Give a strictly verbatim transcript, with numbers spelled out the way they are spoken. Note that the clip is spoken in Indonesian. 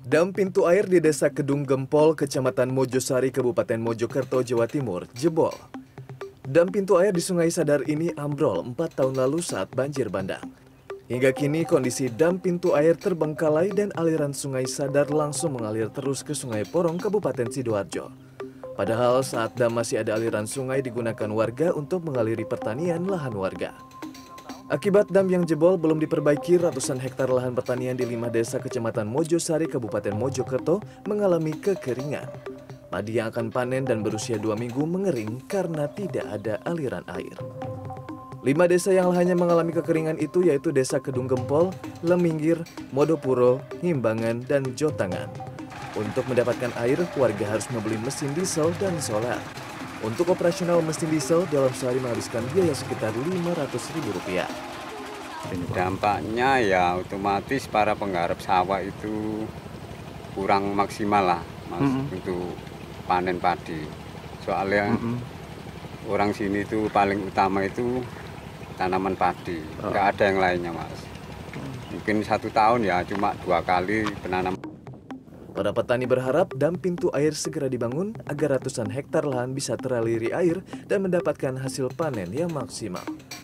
Dam pintu air di Desa Kedung Gempol, Kecamatan Mojosari, Kabupaten Mojokerto, Jawa Timur, jebol. Dam pintu air di Sungai Sadar ini ambrol empat tahun lalu saat banjir bandang. Hingga kini kondisi dam pintu air terbengkalai dan aliran Sungai Sadar langsung mengalir terus ke Sungai Porong, Kabupaten Sidoarjo. Padahal saat dam masih ada aliran sungai digunakan warga untuk mengaliri pertanian lahan warga. Akibat dam yang jebol belum diperbaiki, ratusan hektar lahan pertanian di lima desa Kecamatan Mojosari, Kabupaten Mojokerto mengalami kekeringan. Padi yang akan panen dan berusia dua minggu mengering karena tidak ada aliran air. Lima desa yang lahannya mengalami kekeringan itu yaitu Desa Kedung Gempol, Leminggir, Modopuro, Himbangan, dan Jotangan. Untuk mendapatkan air, warga harus membeli mesin diesel dan solar. Untuk operasional mesin diesel dalam sehari menghabiskan biaya sekitar lima ratus ribu rupiah. Dampaknya ya otomatis para penggarap sawah itu kurang maksimal lah mas mm -hmm. untuk panen padi. Soalnya mm -hmm. orang sini itu paling utama itu tanaman padi, oh. nggak ada yang lainnya mas. Mungkin satu tahun ya cuma dua kali penanaman. Para petani berharap dam pintu air segera dibangun agar ratusan hektar lahan bisa teraliri air dan mendapatkan hasil panen yang maksimal.